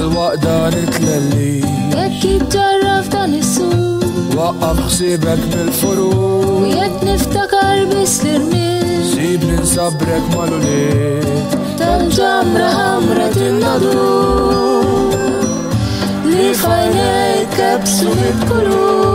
dal-waqda nitlelli jekk jitġarraf dan is-suq waqqaf ħsiebek mill-furu u jekk niftakar biss l-irmiel sib ninsabrek mal-uliet tal-ġamra ħamra tinnadu li f'għajnejk kebsu mit-kulur